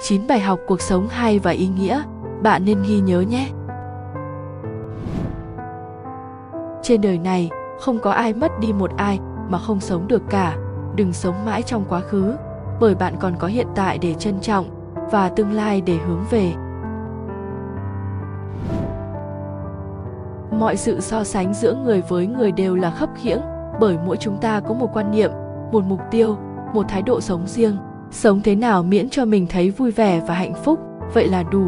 9 bài học cuộc sống hay và ý nghĩa, bạn nên ghi nhớ nhé. Trên đời này, không có ai mất đi một ai mà không sống được cả. Đừng sống mãi trong quá khứ, bởi bạn còn có hiện tại để trân trọng và tương lai để hướng về. Mọi sự so sánh giữa người với người đều là khập khiễng, bởi mỗi chúng ta có một quan niệm, một mục tiêu, một thái độ sống riêng. Sống thế nào miễn cho mình thấy vui vẻ và hạnh phúc, vậy là đủ.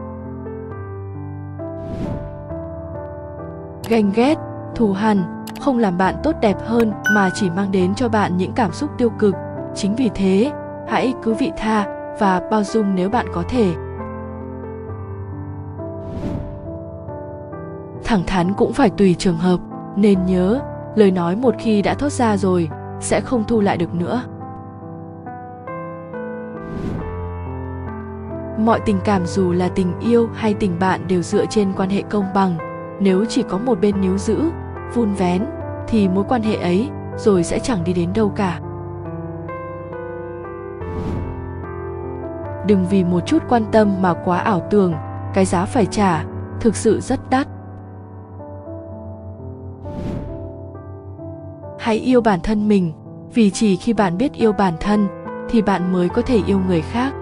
Ganh ghét, thù hằn không làm bạn tốt đẹp hơn mà chỉ mang đến cho bạn những cảm xúc tiêu cực. Chính vì thế, hãy cứ vị tha và bao dung nếu bạn có thể. Thẳng thắn cũng phải tùy trường hợp, nên nhớ, lời nói một khi đã thốt ra rồi, sẽ không thu lại được nữa. Mọi tình cảm dù là tình yêu hay tình bạn đều dựa trên quan hệ công bằng. Nếu chỉ có một bên níu giữ, vun vén, thì mối quan hệ ấy rồi sẽ chẳng đi đến đâu cả. Đừng vì một chút quan tâm mà quá ảo tưởng, cái giá phải trả thực sự rất đắt. Hãy yêu bản thân mình, vì chỉ khi bạn biết yêu bản thân thì bạn mới có thể yêu người khác.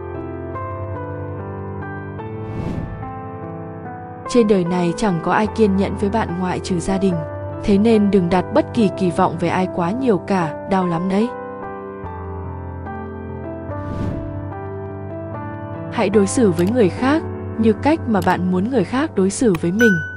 Trên đời này chẳng có ai kiên nhẫn với bạn ngoại trừ gia đình. Thế nên đừng đặt bất kỳ kỳ vọng về ai quá nhiều cả, đau lắm đấy. Hãy đối xử với người khác như cách mà bạn muốn người khác đối xử với mình.